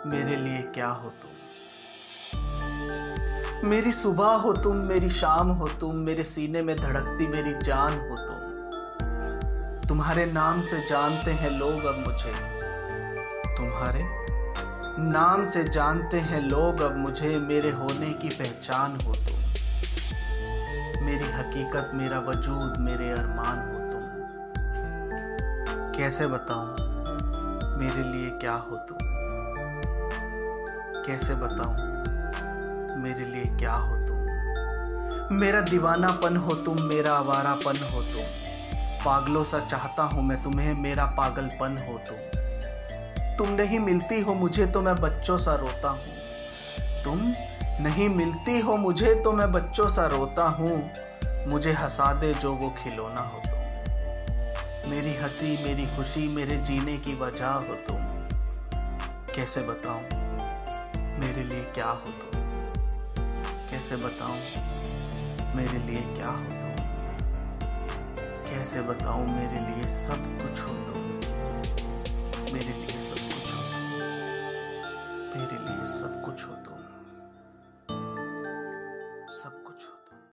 मेरे लिए क्या हो तुम। मेरी सुबह हो तुम, मेरी शाम हो तुम, मेरे सीने में धड़कती मेरी जान हो तुम। तुम्हारे नाम से जानते हैं लोग अब मुझे, तुम्हारे नाम से जानते हैं लोग अब मुझे। मेरे होने की पहचान हो तुम, मेरी हकीकत, मेरा वजूद, मेरे अरमान हो तुम। कैसे बताऊं मेरे लिए क्या हो तुम, कैसे बताऊं मेरे लिए क्या हो तुम। मेरा दीवानापन हो तुम, मेरा आवारापन हो तुम। पागलों सा चाहता हूं मैं तुम्हें, मेरा पागलपन हो तुम। तुम नहीं मिलती हो मुझे तो मैं बच्चों सा रोता हूं, तुम नहीं मिलती हो मुझे तो मैं बच्चों सा रोता हूं। मुझे हंसा दे जो वो खिलौना हो तुम, मेरी हंसी, मेरी खुशी, मेरे जीने की वजह हो तुम। कैसे बताऊं मेरे लिए क्या हो तुम, कैसे बताऊं मेरे लिए क्या हो तुम। कैसे बताऊं मेरे लिए सब कुछ हो तुम, मेरे लिए सब कुछ हो तुम, मेरे लिए सब कुछ हो तुम।